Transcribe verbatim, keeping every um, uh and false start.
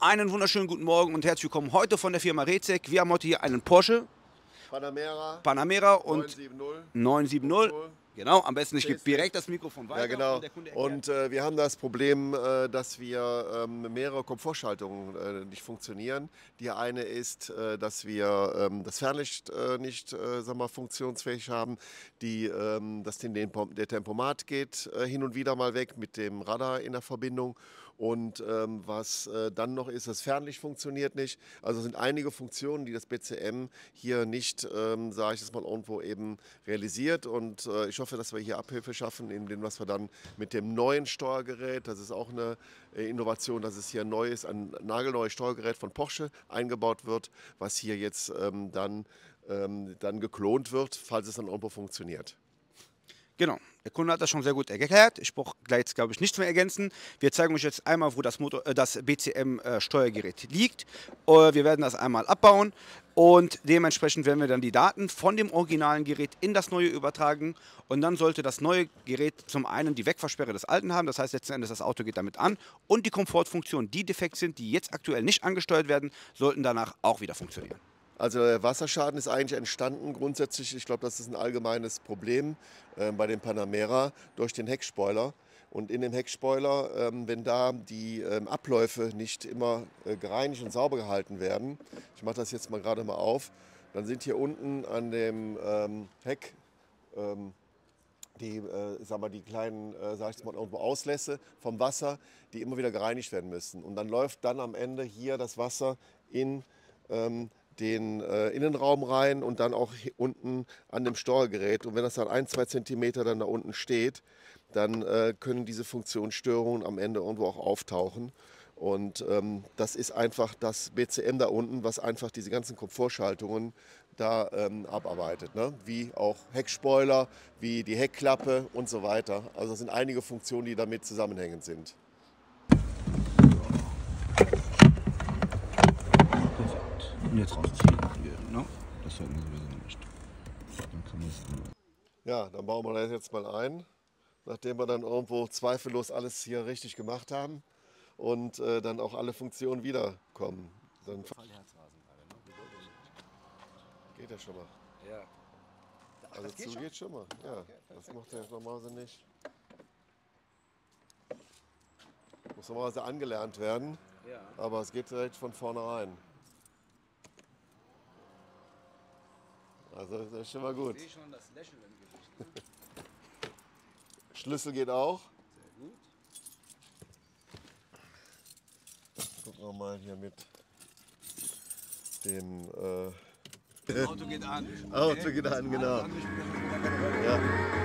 Einen wunderschönen guten Morgen und herzlich willkommen heute von der Firma Rezek. Wir haben heute hier einen Porsche Panamera, Panamera und neun sieben null. Genau, am besten ich gebe direkt das Mikrofon weiter. Ja, genau. Und, der Kunde und äh, wir haben das Problem, äh, dass wir ähm, mehrere Komfortschaltungen äh, nicht funktionieren. Die eine ist, äh, dass wir ähm, das Fernlicht äh, nicht äh, sag mal, funktionsfähig haben. Die, ähm, dass den, den, der Tempomat geht äh, hin und wieder mal weg mit dem Radar in der Verbindung. Und ähm, was äh, dann noch ist, das Fernlicht funktioniert nicht. Also es sind einige Funktionen, die das B C M hier nicht, ähm, sage ich das mal, irgendwo eben realisiert. Und äh, ich hoffe, dass wir hier Abhilfe schaffen, indem was wir dann mit dem neuen Steuergerät, das ist auch eine äh, Innovation, dass es hier neu ist, ein nagelneues Steuergerät von Porsche eingebaut wird, was hier jetzt ähm, dann, ähm, dann geklont wird, falls es dann irgendwo funktioniert. Genau, der Kunde hat das schon sehr gut erklärt. Ich brauche gleich, glaube ich, nichts mehr ergänzen. Wir zeigen euch jetzt einmal, wo das, Motor, äh, das B C M-Steuergerät äh, liegt. Äh, wir werden das einmal abbauen und dementsprechend werden wir dann die Daten von dem originalen Gerät in das neue übertragen. Und dann sollte das neue Gerät zum einen die Wegfahrsperre des alten haben, das heißt letzten Endes das Auto geht damit an. Und die Komfortfunktionen, die defekt sind, die jetzt aktuell nicht angesteuert werden, sollten danach auch wieder funktionieren. Also der Wasserschaden ist eigentlich entstanden grundsätzlich, ich glaube, das ist ein allgemeines Problem äh, bei dem Panamera durch den Heckspoiler. Und in dem Heckspoiler, ähm, wenn da die ähm, Abläufe nicht immer äh, gereinigt und sauber gehalten werden, ich mache das jetzt mal gerade mal auf, dann sind hier unten an dem ähm, Heck ähm, die, äh, sag mal, die kleinen äh, sag ich mal, irgendwo Auslässe vom Wasser, die immer wieder gereinigt werden müssen. Und dann läuft dann am Ende hier das Wasser in ähm, den äh, Innenraum rein und dann auch unten an dem Steuergerät. Und wenn das dann ein, zwei Zentimeter dann da unten steht, dann äh, können diese Funktionsstörungen am Ende irgendwo auch auftauchen. Und ähm, das ist einfach das B C M da unten, was einfach diese ganzen Komfortschaltungen da ähm, abarbeitet. Ne? Wie auch Heckspoiler, wie die Heckklappe und so weiter. Also es sind einige Funktionen, die damit zusammenhängend sind. Und jetzt rausziehen. No? Das sollten wir sowieso nicht. Dann kann man es ja, dann bauen wir das jetzt mal ein, nachdem wir dann irgendwo zweifellos alles hier richtig gemacht haben und äh, dann auch alle Funktionen wiederkommen. Dann geht ja schon mal. Ja. Also zu geht, geht schon mal. Ja, das macht er jetzt normalerweise nicht. Muss normalerweise angelernt werden, Ja. aber es geht direkt von vornherein. Also das ist schon mal gut. Ich sehe schon das Lächeln im Gesicht. Schlüssel geht auch. Sehr gut. Gucken wir mal hier mit dem äh Das Auto geht an. Auto geht an, genau. Ja.